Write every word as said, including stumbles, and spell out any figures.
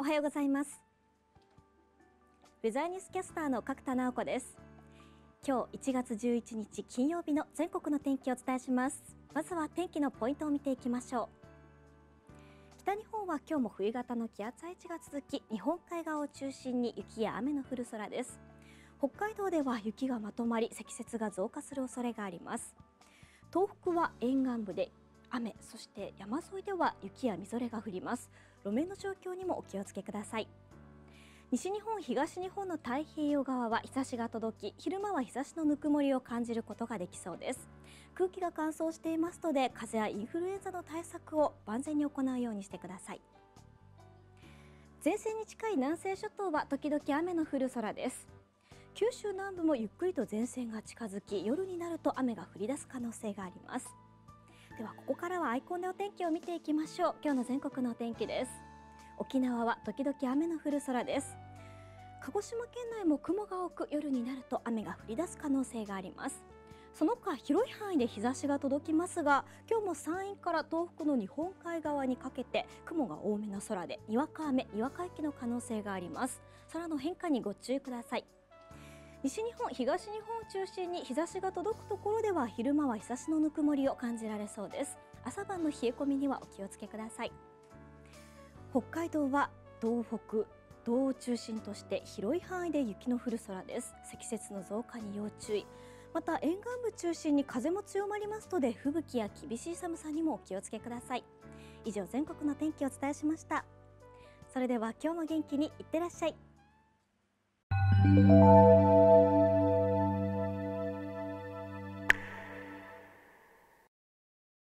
おはようございます。ウェザーニュースキャスターの角田直子です。今日いちがつじゅういちにち金曜日の全国の天気をお伝えします。まずは天気のポイントを見ていきましょう。北日本は今日も冬型の気圧配置が続き、日本海側を中心に雪や雨の降る空です。北海道では雪がまとまり、積雪が増加する恐れがあります。東北は沿岸部で雨、そして山沿いでは雪やみぞれが降ります。路面の状況にもお気をつけください。西日本、東日本の太平洋側は日差しが届き、昼間は日差しのぬくもりを感じることができそうです。空気が乾燥していますので、風邪やインフルエンザの対策を万全に行うようにしてください。前線に近い南西諸島は時々雨の降る空です。九州南部もゆっくりと前線が近づき、夜になると雨が降り出す可能性があります。ではここからはアイコンでお天気を見ていきましょう。今日の全国のお天気です。沖縄は時々雨の降る空です。鹿児島県内も雲が多く、夜になると雨が降り出す可能性があります。その他広い範囲で日差しが届きますが、今日も山陰から東北の日本海側にかけて雲が多めの空で、にわか雨、にわか雪の可能性があります。空の変化にご注意ください。西日本、東日本を中心に日差しが届くところでは、昼間は日差しのぬくもりを感じられそうです。朝晩の冷え込みにはお気をつけください。北海道は道北、道を中心として広い範囲で雪の降る空です。積雪の増加に要注意。また沿岸部中心に風も強まりますので、吹雪や厳しい寒さにもお気をつけください。以上、全国の天気をお伝えしました。それでは今日も元気にいってらっしゃい。